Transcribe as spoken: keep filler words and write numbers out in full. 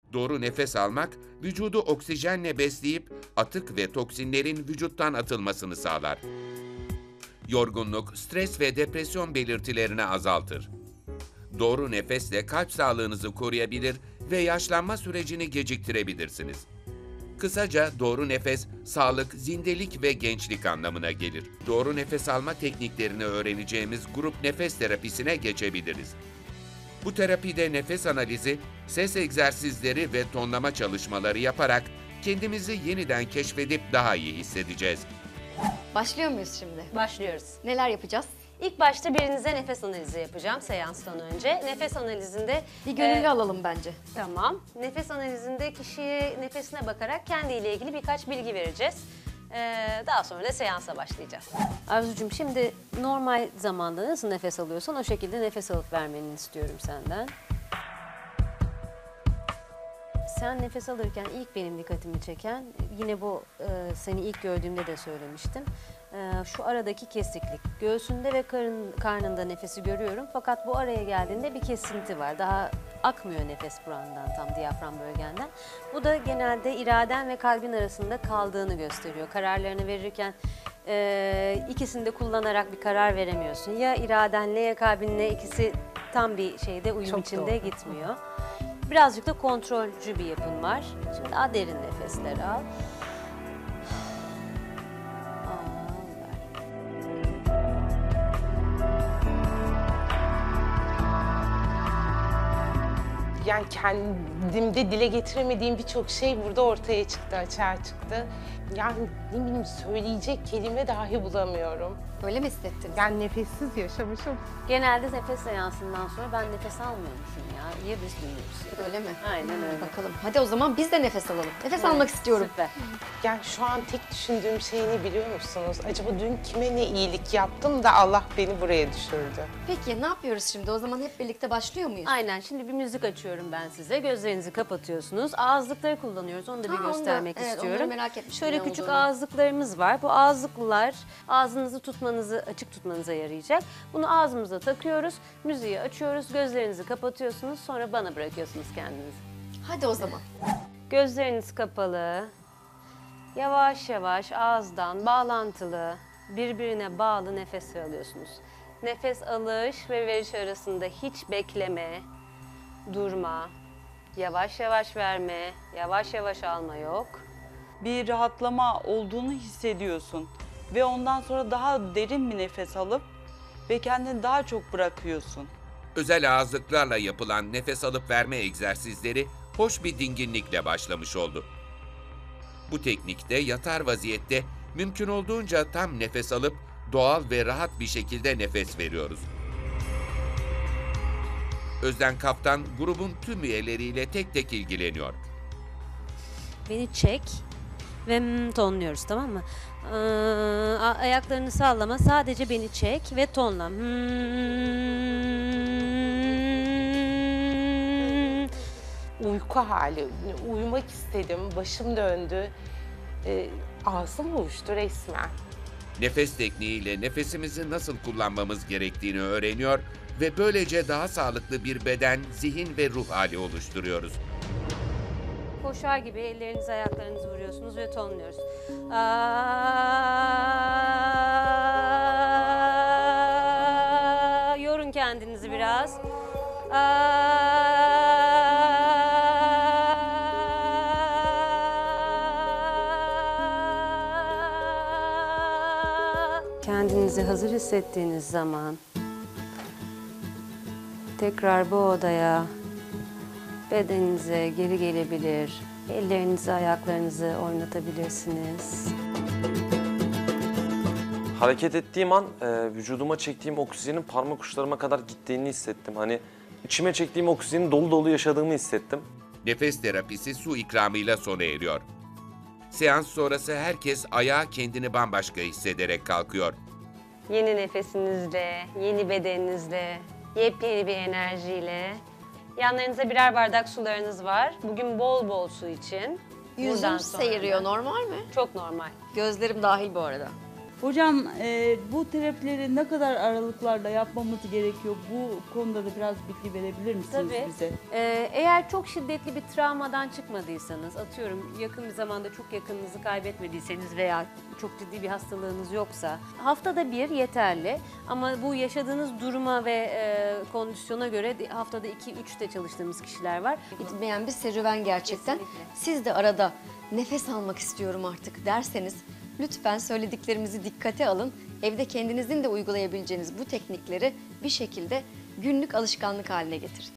Doğru nefes almak, vücudu oksijenle besleyip atık ve toksinlerin vücuttan atılmasını sağlar. Yorgunluk, stres ve depresyon belirtilerini azaltır. Doğru nefesle kalp sağlığınızı koruyabilir ve yaşlanma sürecini geciktirebilirsiniz. Kısaca doğru nefes, sağlık, zindelik ve gençlik anlamına gelir. Doğru nefes alma tekniklerini öğreneceğimiz grup nefes terapisine geçebiliriz. Bu terapide nefes analizi, ses egzersizleri ve tonlama çalışmaları yaparak kendimizi yeniden keşfedip daha iyi hissedeceğiz. Başlıyor muyuz şimdi? Başlıyoruz. Neler yapacağız? İlk başta birinize nefes analizi yapacağım seanstan önce. Nefes analizinde... Bir gönüllü e, alalım bence. Tamam. Nefes analizinde kişiye nefesine bakarak kendiyle ilgili birkaç bilgi vereceğiz. Ee, daha sonra da seansa başlayacağız. Arzucuğum, şimdi normal zamanda nasıl nefes alıyorsan o şekilde nefes alıp vermeni istiyorum senden. Sen nefes alırken ilk benim dikkatimi çeken, yine bu e, seni ilk gördüğümde de söylemiştim. E, şu aradaki kesiklik. Göğsünde ve karın, karnında nefesi görüyorum fakat bu araya geldiğinde bir kesinti var. Daha akmıyor nefes burandan, tam diyafram bölgenden. Bu da genelde iraden ve kalbin arasında kaldığını gösteriyor. Kararlarını verirken e, ikisini de kullanarak bir karar veremiyorsun. Ya iradenle ya kalbinle, ikisi tam bir şeyde uyum Çok içinde doğru. gitmiyor. Birazcık da kontrolcü bir yapın var. Şimdi daha derin nefesler al. Al, ver. Yani kendimde dile getiremediğim birçok şey burada ortaya çıktı, açığa çıktı. Yani ne bileyim, söyleyecek kelime dahi bulamıyorum. Öyle mi hissettiniz? Yani nefessiz yaşamışım. Genelde nefes seansından sonra ben nefes almıyormuşum ya. Ya biz duyuyoruz. Öyle mi? Aynen öyle. Bakalım. Hadi o zaman biz de nefes alalım. Nefes almak istiyorum. Süper. Yani şu an tek düşündüğüm şey ne biliyor musunuz? Acaba dün kime ne iyilik yaptım da Allah beni buraya düşürdü? Peki ne yapıyoruz şimdi? O zaman hep birlikte başlıyor muyuz? Aynen, şimdi bir müzik açıyorum ben size. Gözlerinizi kapatıyorsunuz. Ağızlıkları kullanıyoruz. Onu da bir Ha, onu da- göstermek evet, istiyorum. onları merak etmiştim Şöyle ne küçük olduğunu. ağızlıklarımız var. Bu ağızlıklar ağzınızı tutmanızı, açık tutmanıza yarayacak. Bunu ağzımıza takıyoruz. Müziği açıyoruz. Gözlerinizi kapatıyorsunuz. Sonra bana bırakıyorsunuz kendinizi. Hadi o zaman. Gözleriniz kapalı. Yavaş yavaş ağızdan bağlantılı, birbirine bağlı nefes alıyorsunuz. Nefes alış ve veriş arasında hiç bekleme, durma, yavaş yavaş verme, yavaş yavaş alma yok. Bir rahatlama olduğunu hissediyorsun ve ondan sonra daha derin bir nefes alıp ve kendini daha çok bırakıyorsun. Özel ağızlıklarla yapılan nefes alıp verme egzersizleri hoş bir dinginlikle başlamış oldu. Bu teknikte yatar vaziyette mümkün olduğunca tam nefes alıp doğal ve rahat bir şekilde nefes veriyoruz. Özden Kaptan grubun tüm üyeleriyle tek tek ilgileniyor. Beni çek ve mm tonluyoruz, tamam mı? Ee, a- ayaklarını sallama, sadece beni çek ve tonla. Hmm. Uyku hali, uyumak istedim, başım döndü. Ee, ağzım uyuştu resmen. Nefes tekniğiyle nefesimizi nasıl kullanmamız gerektiğini öğreniyor ve böylece daha sağlıklı bir beden, zihin ve ruh hali oluşturuyoruz. Koşar gibi ellerinizi ayaklarınızı vuruyorsunuz ve tonluyoruz. Aa, yorun kendinizi biraz. Aa. Kendinizi hazır hissettiğiniz zaman tekrar bu odaya, bedeninize geri gelebilir. Ellerinizi, ayaklarınızı oynatabilirsiniz. Hareket ettiğim an e, vücuduma çektiğim oksijenin parmak uçlarıma kadar gittiğini hissettim. Hani içime çektiğim oksijeni dolu dolu yaşadığımı hissettim. Nefes terapisi su ikramıyla sona eriyor. Seans sonrası herkes ayağa kendini bambaşka hissederek kalkıyor. Yeni nefesinizle, yeni bedeninizle, yepyeni bir enerjiyle. Yanlarınızda birer bardak sularınız var. Bugün bol bol su için. Yüzüm Buradan sonra seyiriyor. da- Normal mi? Çok normal. Gözlerim dahil bu arada. Hocam e, bu terapileri ne kadar aralıklarla yapmamız gerekiyor? Bu konuda da biraz bilgi verebilir misiniz Tabii. bize? Ee, eğer çok şiddetli bir travmadan çıkmadıysanız, atıyorum yakın bir zamanda çok yakınınızı kaybetmediyseniz veya çok ciddi bir hastalığınız yoksa haftada bir yeterli. Ama bu yaşadığınız duruma ve e, kondisyona göre haftada iki üç de çalıştığımız kişiler var. Bitmeyen bir serüven gerçekten. Kesinlikle. Siz de arada nefes almak istiyorum artık derseniz lütfen söylediklerimizi dikkate alın. Evde kendinizin de uygulayabileceğiniz bu teknikleri bir şekilde günlük alışkanlık haline getirin.